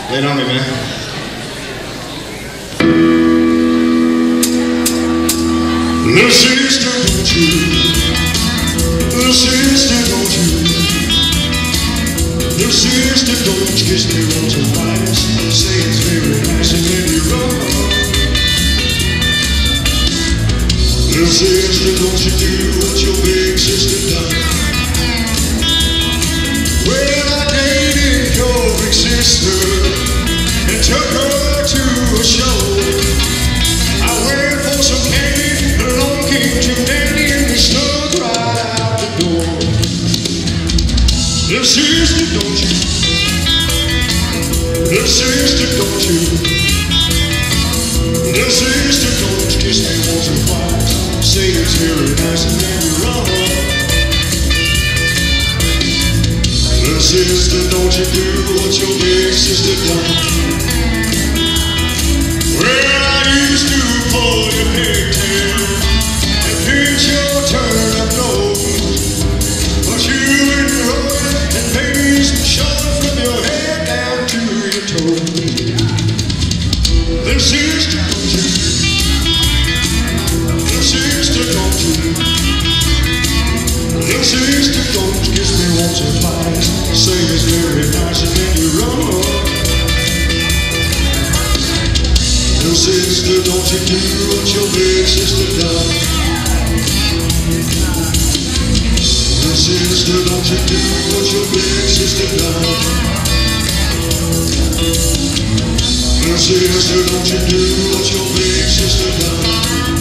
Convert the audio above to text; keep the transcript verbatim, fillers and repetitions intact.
Lay it on me, man. Little sister, don't you? Little sister, don't you? Little sister, don't you kiss me once or twice? Say it's very nice and then you run. Little sister, don't you do what your big sister done? Well, I dated your big sister and took her to a show. I went for some candy, but along came Jim Dandy and we snuck right out the door. Little sister, don't you? Little sister, don't you? Little sister, don't you kiss me once or twice? Say it's very nice and then you run. Little sister, don't you do what your big sister done? Well, I used to pull your pigtail and pinch your turnip nose, but you went rolling and made some shove from your head down to your toes. Little sister, don't you? Little sister, don't you? Little sister, don't you kiss me once or twice? Say it's very nice and then you run. Little sister, don't you do what your big sister done? Little sister, don't you do what your big sister done? Little sister, don't you do what your big sister done?